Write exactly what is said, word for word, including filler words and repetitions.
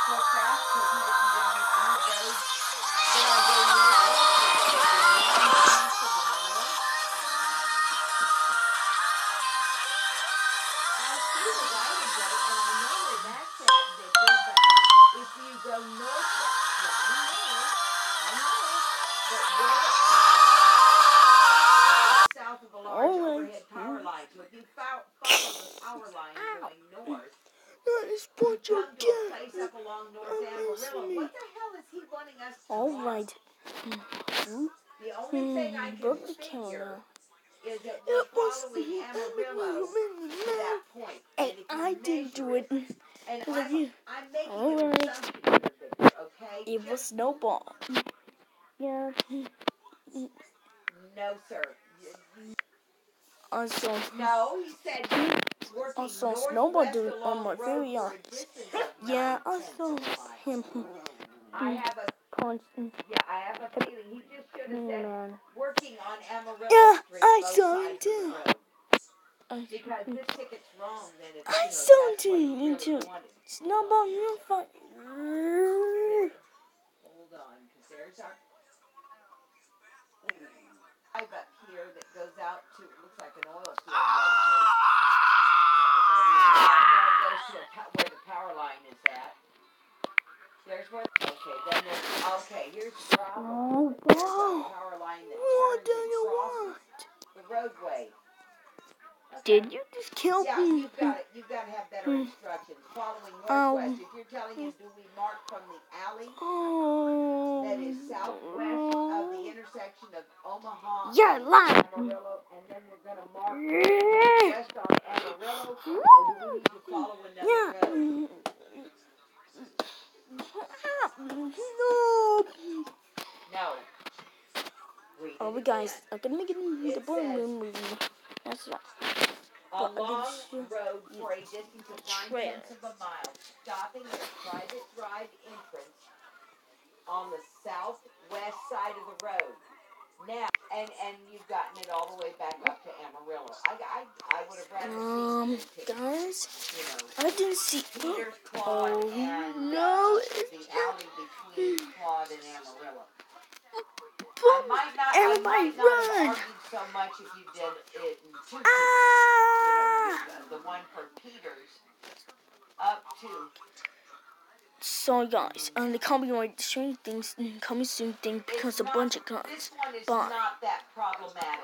so fast because he didn't give me any roads. Then I go northwest a little bit. Now I'm east of the north. I see the right of way, and I know where that's at, Victor, but if you go northwest, yeah, I know, I know, but where the south of the large Alright. overhead power line, so if you fo- follow the power line going north, That is you what you come to a place up along North Amarillo. What the hell is he wanting us to Alright. do? The only thing I can Broke the figure camera. is that It we're was following Amarillo to that point. And if you I didn't do measure it. And Because of I'm, you. I'm making an Alright. assumption here, Victor, okay? It was Just, Snowball. Yeah. no, sir. I saw. No, he said he's working I saw Snowball northwest do it on along my the road video. for a distance of Yeah, nine I saw tenths of a mile. him. I have a Constant. yeah, I have a feeling he just should have said Man. working on Amarillo Yeah, Street, I both saw sides him of too. the road. I, Because this ticket's wrong, then it's, I you know, saw that's what he him really into wanted. Snowball. You're fine. Hold on, because there's our drive up here that goes out to, it looks like an oil field rotate. Uh, no, it goes to a, where the power line is at. There's where, okay, then there's, okay, here's the problem. Oh, There's a wow. power line that What turns do and you crosses want? the roadway. Okay. Did you just kill Yeah, me? you've got it. You've got to have better instructions. Following Oh. northwest. If you're telling him, do we mark from the alley Oh. that is southwest of the intersection of Omaha Yeah, and lie. Amarillo, and then we're going to mark Yeah. west on Amarillo, or do we need to follow another Yeah. road? No. No. Read Oh, it guys, again. I'm gonna make it in the It Boiling says, Room movie. That's right. a But long you road for a distance of nine trail. tenths of a mile, stopping at a private drive entrance on the southwest side of the road. Now, and and you've gotten it all the way back up to Amarillo. I, I, I would have rather Um, seen guys, you know, I didn't see. Peter's Quad Oh and no! uh, the alley between Quad and Amarillo. Boom. I might not, Everybody I might not run! have argued so much if you did it in two pieces. Ah! You know, the, the one for Peter's up to. So guys, um, the copyright Stranger Things coming soon thing because a bunch of This cons. one is Bye. not that problematic.